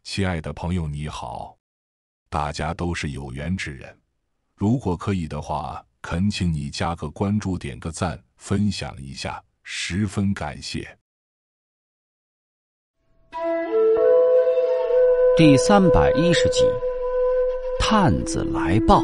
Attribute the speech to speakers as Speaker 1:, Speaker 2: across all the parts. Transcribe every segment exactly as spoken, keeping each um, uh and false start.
Speaker 1: 亲爱的朋友你好，大家都是有缘之人，如果可以的话，恳请你加个关注，点个赞，分享一下，十分感谢。
Speaker 2: 第三百一十集，探子来报。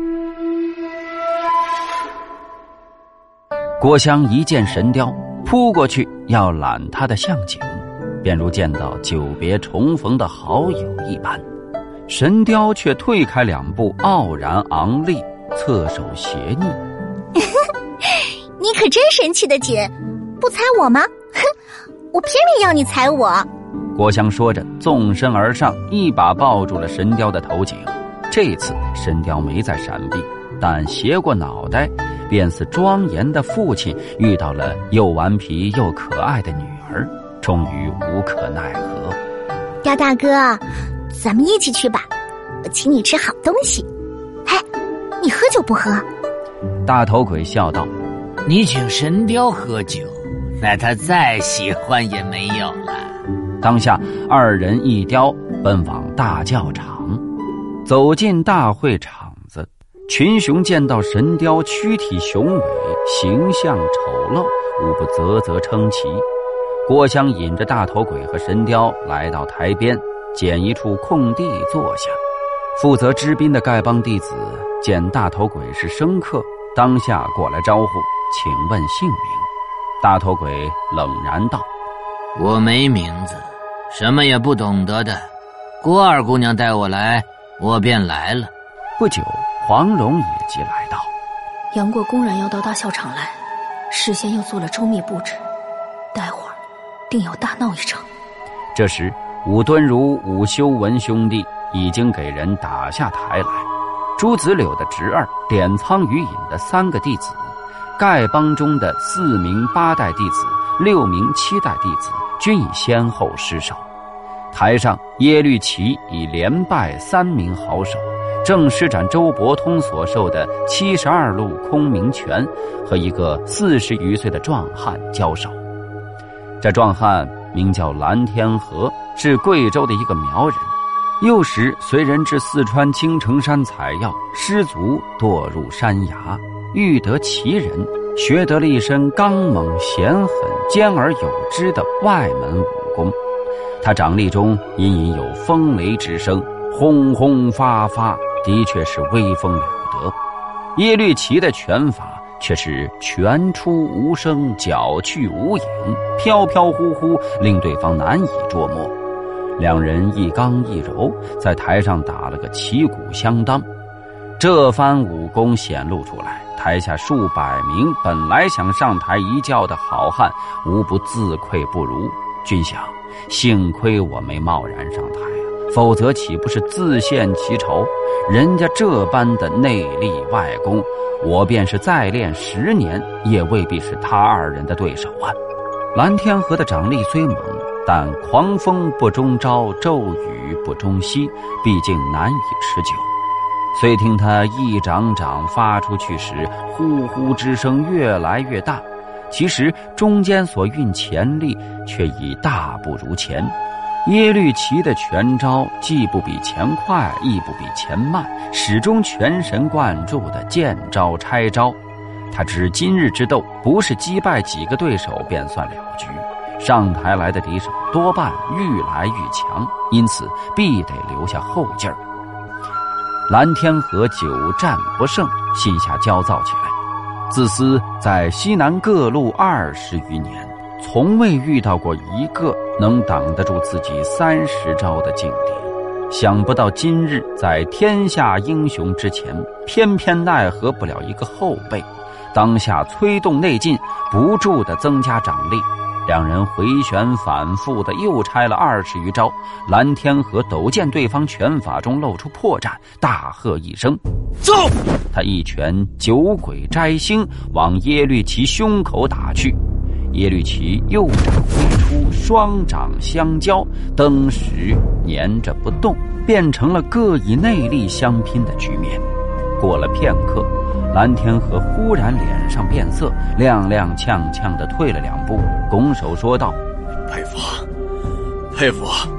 Speaker 2: 郭襄一见神雕，扑过去要揽他的项颈，便如见到久别重逢的好友一般。神雕却退开两步，傲然昂立，侧手斜睨。
Speaker 3: 你可真神气的紧，不踩我吗？哼，我偏偏要你踩我。
Speaker 2: 郭襄说着，纵身而上，一把抱住了神雕的头颈。这次神雕没再闪避，但斜过脑袋，便似庄严的父亲遇到了又顽皮又可爱的女儿，终于无可奈何。
Speaker 3: 雕大哥，咱们一起去吧，我请你吃好东西。嘿，你喝酒不喝？
Speaker 2: 大头鬼笑道：
Speaker 4: 你请神雕喝酒，那他再喜欢也没有了。
Speaker 2: 当下二人一雕奔往大教场。走进大会场子，群雄见到神雕躯体雄伟，形象丑陋，无不啧啧称奇。郭襄引着大头鬼和神雕来到台边，捡一处空地坐下。负责支兵的丐帮弟子见大头鬼是生客，当下过来招呼，请问姓名。大头鬼冷然道：
Speaker 4: 我没名字，什么也不懂得的，郭二姑娘带我来，我便来了。
Speaker 2: 不久，黄蓉也即来到。
Speaker 5: 杨过公然要到大校场来，事先又做了周密布置，待会儿定要大闹一场。
Speaker 2: 这时武敦儒、武修文兄弟已经给人打下台来，朱子柳的侄儿，点苍鱼隐的三个弟子，丐帮中的四名八代弟子，六名七代弟子均已先后失守。台上耶律齐已连败三名好手，正施展周伯通所授的七十二路空明拳，和一个四十余岁的壮汉交手。这壮汉名叫蓝天河，是贵州的一个苗人，幼时随人至四川青城山采药，失足堕入山崖，遇得奇人，学得了一身刚猛险狠、兼而有之的外门武功。他掌力中隐隐有风雷之声，轰轰发发，的确是威风了得。耶律齐的拳法却是拳出无声，脚去无影，飘飘忽忽，令对方难以捉摸。两人一刚一柔，在台上打了个旗鼓相当。这番武功显露出来，台下数百名本来想上台一较的好汉，无不自愧不如。君想，幸亏我没贸然上台啊，否则岂不是自陷其仇？人家这般的内力外功，我便是再练十年，也未必是他二人的对手啊。蓝天河的掌力虽猛，但狂风不终朝，骤雨不终夕，毕竟难以持久。虽听他一掌掌发出去时，呼呼之声越来越大，其实中间所蕴潜力却已大不如前。耶律齐的拳招既不比前快，亦不比前慢，始终全神贯注的见招拆招。他知今日之斗不是击败几个对手便算了局，上台来的敌手多半愈来愈强，因此必得留下后劲儿。蓝天河久战不胜，心下焦躁起来。自私在西南各路二十余年，从未遇到过一个能挡得住自己三十招的劲敌。想不到今日在天下英雄之前，偏偏奈何不了一个后辈。当下催动内劲，不住地增加掌力。两人回旋反复的又拆了二十余招，蓝天河陡见对方拳法中露出破绽，大喝一声走，他一拳九鬼摘星往耶律齐胸口打去。耶律齐右掌飞出，双掌相交，登时粘着不动，变成了各以内力相拼的局面。过了片刻，蓝天河忽然脸上变色，踉踉跄跄地退了两步，拱手说道：
Speaker 6: 佩服佩服，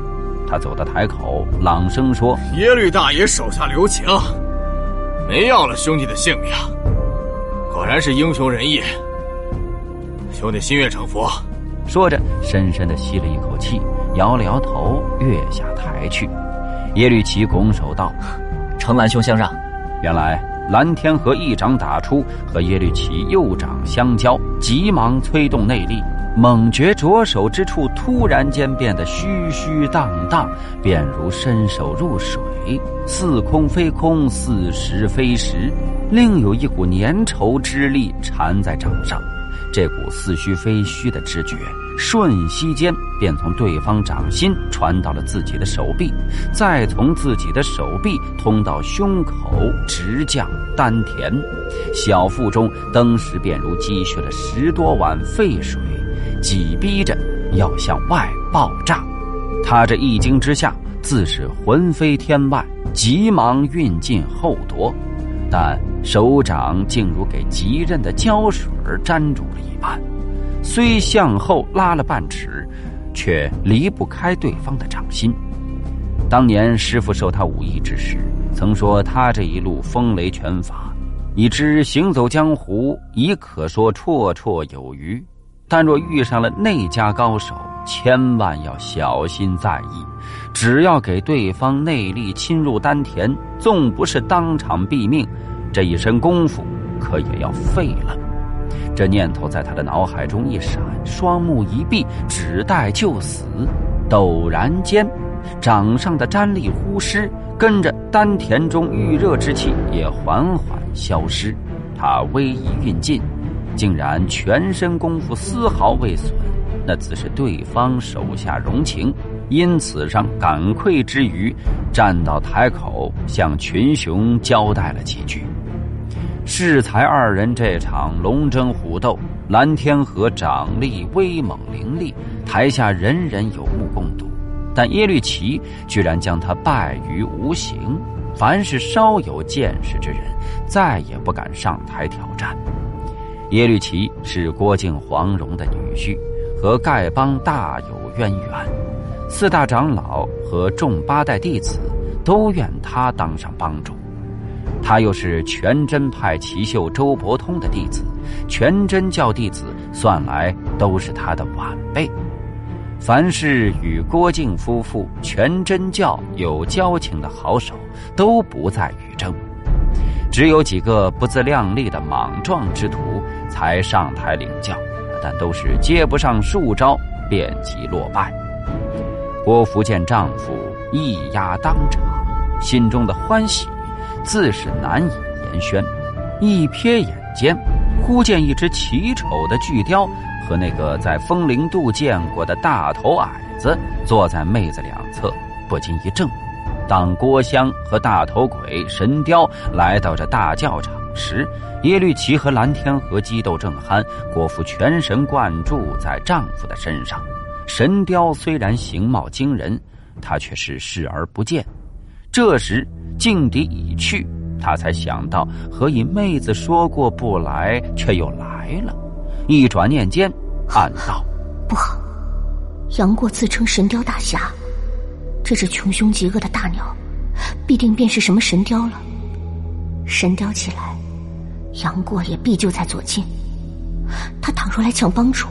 Speaker 2: 他走到台口，朗声说：
Speaker 6: 耶律大爷手下留情，没要了兄弟的性命，果然是英雄仁义。兄弟心悦诚服。
Speaker 2: 说着深深地吸了一口气，摇了摇头，跃下台去。耶律齐拱手道：
Speaker 7: 承蓝兄相让。
Speaker 2: 原来蓝天河一掌打出，和耶律齐右掌相交，急忙催动内力，猛觉着手之处突然间变得虚虚荡荡，便如伸手入水，似空非空，似实非实，另有一股粘稠之力缠在掌上。这股似虚非虚的知觉瞬息间便从对方掌心传到了自己的手臂，再从自己的手臂通到胸口，直降丹田，小腹中登时便如积蓄了十多碗沸水，挤逼着要向外爆炸。他这一惊之下自是魂飞天外，急忙运劲后夺，但手掌竟如给极刃的胶水粘住了一般，虽向后拉了半尺，却离不开对方的掌心。当年师父授他武艺之时，曾说他这一路风雷拳法，已知行走江湖已可说绰绰有余，但若遇上了内家高手，千万要小心在意，只要给对方内力侵入丹田，纵不是当场毙命，这一身功夫可也要废了。这念头在他的脑海中一闪，双目一闭，只待就死。陡然间，掌上的沾力忽失，跟着丹田中预热之气也缓缓消失。他微一运劲，竟然全身功夫丝毫未损，那自是对方手下容情。因此上感愧之余，站到台口向群雄交代了几句。适才二人这场龙争虎斗，蓝天河掌力威猛凌厉，台下人人有目共睹，但耶律齐居然将他败于无形。凡是稍有见识之人，再也不敢上台挑战。耶律齐是郭靖黄蓉的女婿，和丐帮大有渊源，四大长老和众八代弟子都愿他当上帮主。他又是全真派奇秀周伯通的弟子，全真教弟子算来都是他的晚辈。凡是与郭靖夫妇全真教有交情的好手，都不再与争，只有几个不自量力的莽撞之徒才上台领教，但都是接不上数招便即落败。郭福见丈夫一压当场，心中的欢喜自是难以言宣。一瞥眼间，忽见一只奇丑的巨雕和那个在风陵渡见过的大头矮子坐在妹子两侧，不禁一怔。当郭襄和大头鬼神雕来到这大教场时，耶律齐和蓝天河激斗正酣，郭芙全神贯注在丈夫的身上。神雕虽然形貌惊人，他却是视而不见。这时劲敌已去，他才想到何以妹子说过不来，却又来了。一转念间暗道：
Speaker 5: 不好，杨过自称神雕大侠，这只穷凶极恶的大鸟必定便是什么神雕了。神雕起来，杨过也必就在左近。他倘若来抢帮主，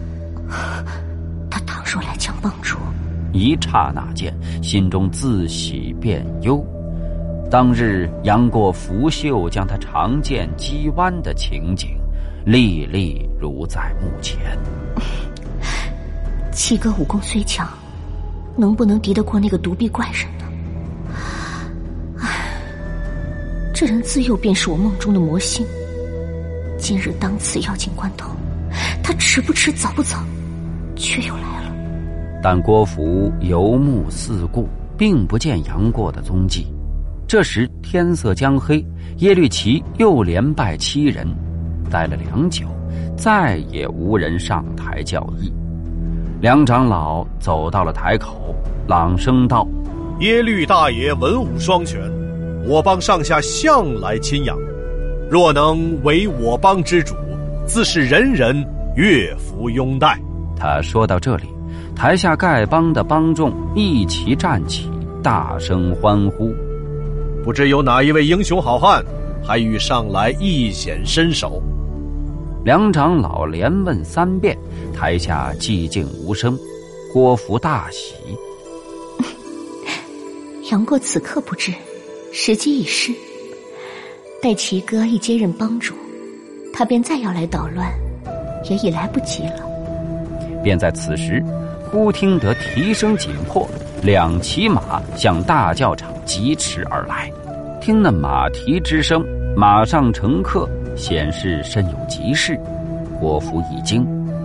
Speaker 5: 他倘若来抢帮主，
Speaker 2: 一刹那间，心中自喜变忧。当日杨过拂袖将他长剑击弯的情景，历历如在目前。
Speaker 5: 七哥武功虽强，能不能敌得过那个独臂怪人呢？唉，这人自幼便是我梦中的魔星，今日当此要紧关头，他迟不迟早不早却又来了。
Speaker 2: 但郭芙游目四顾，并不见杨过的踪迹。这时天色将黑，耶律齐又连败七人，待了良久，再也无人上台教义。梁长老走到了台口，朗声道：
Speaker 8: 耶律大爷文武双全，我帮上下向来钦仰，若能为我帮之主，自是人人乐服拥戴。
Speaker 2: 他说到这里， 台下丐帮的帮众一齐站起，大声欢呼。
Speaker 8: 不知有哪一位英雄好汉还欲上来一显身手？
Speaker 2: 梁长老连问三遍，台下寂静无声。郭福大喜，
Speaker 5: 杨过此刻不知时机已失，待齐哥一接任帮主，他便再要来捣乱，也已来不及了。
Speaker 2: 便在此时，忽听得蹄声紧迫，两骑马向大教场疾驰而来。听那马蹄之声，马上乘客显示身有急事。郭福一惊，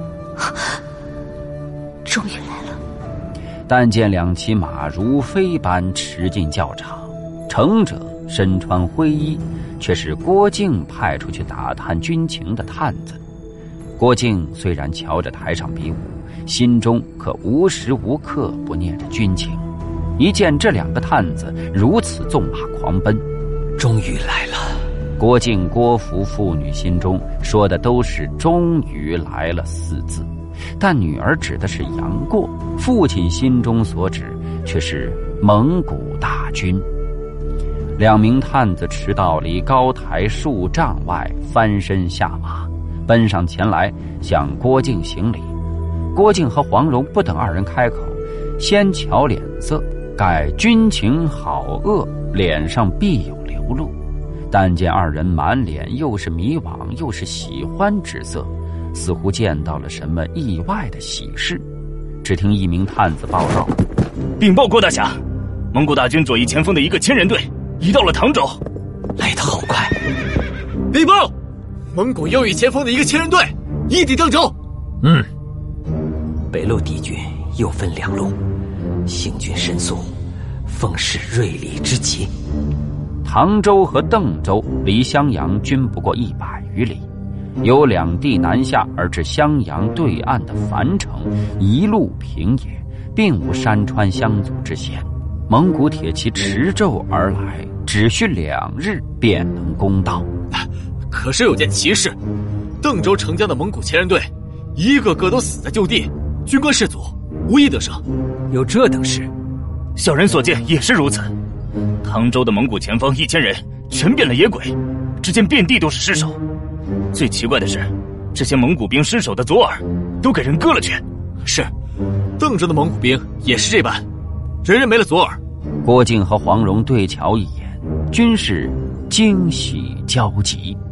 Speaker 5: 终于来了。
Speaker 2: 但见两骑马如飞般驰进教场，乘者身穿灰衣，却是郭靖派出去打探军情的探子。郭靖虽然瞧着台上比武，心中可无时无刻不念着军情。一见这两个探子如此纵马狂奔，
Speaker 7: 终于来了。
Speaker 2: 郭靖、郭福父女心中说的都是终于来了四字，但女儿指的是杨过，父亲心中所指却是蒙古大军。两名探子迟到离高台数丈外，翻身下马，奔上前来向郭靖行礼。郭靖和黄蓉不等二人开口，先瞧脸色，盖军情好恶，脸上必有流露。但见二人满脸又是迷惘又是喜欢之色，似乎见到了什么意外的喜事。只听一名探子报道：
Speaker 9: 禀报郭大侠，蒙古大军左翼前锋的一个千人队已到了唐州。
Speaker 7: 来得好快！
Speaker 6: 禀报，蒙古右翼前锋的一个千人队已抵邓州。
Speaker 7: 嗯，北路敌军又分两路，行军神速，风势锐利之极。
Speaker 2: 唐州和邓州离襄阳均不过一百余里，由两地南下而至襄阳对岸的樊城，一路平野，并无山川相阻之险。蒙古铁骑驰骤而来，只需两日便能攻到。
Speaker 6: 可是有件奇事，邓州城郊的蒙古千人队一个个都死在就地，军官士卒无一得胜。
Speaker 9: 有这等事？小人所见也是如此。唐州的蒙古前锋一千人全变了野鬼，只见遍地都是尸首。最奇怪的是，这些蒙古兵尸首的左耳都给人割了去。
Speaker 6: 是，邓州的蒙古兵也是这般，人人没了左耳。
Speaker 2: 郭靖和黄蓉对瞧一眼，均是惊喜交集。